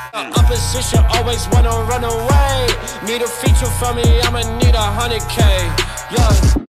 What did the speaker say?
Opposition always wanna run away. Need a feature from me, I'ma need 100K. Yeah.